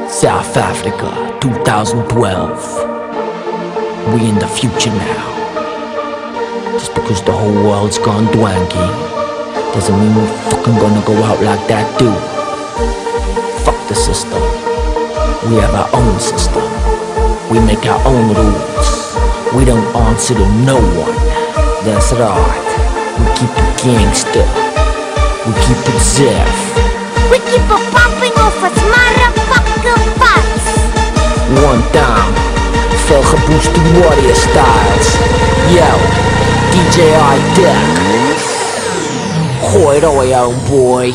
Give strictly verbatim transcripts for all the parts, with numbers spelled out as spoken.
South Africa, two thousand twelve. We in the future now. Just because the whole world's gone dwanky doesn't mean we're fucking gonna go out like that, dude. Fuck the system. We have our own system. We make our own rules. We don't answer to no one. That's right. We keep it gangster. We keep it safe. We keep it popping off its motherfucking butts. One time, veel gebooste warrior styles. Yo, D J I-Deck. Gooi het al jou, boy.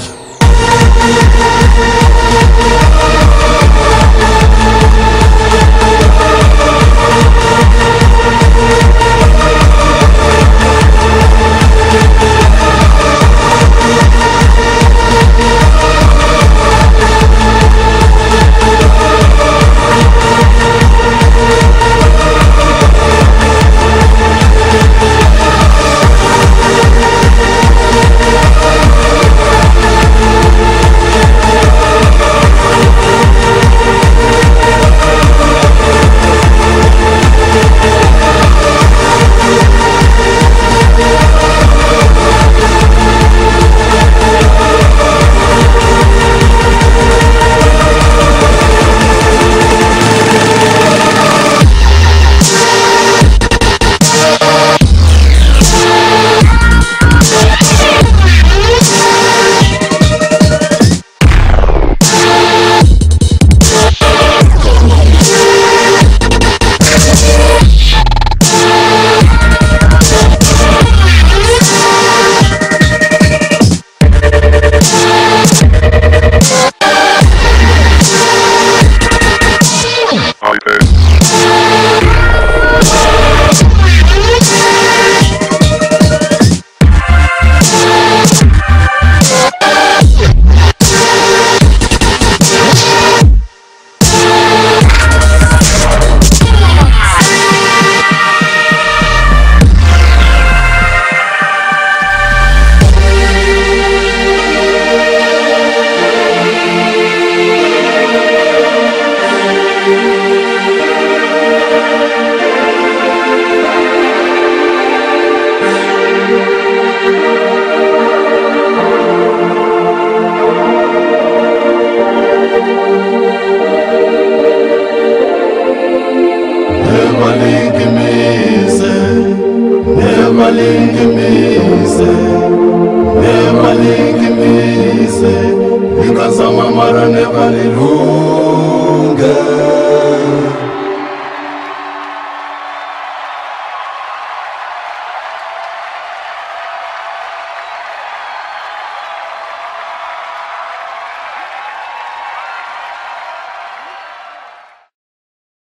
Never lingimise, never lingimise, because I'm a mara never ilunga.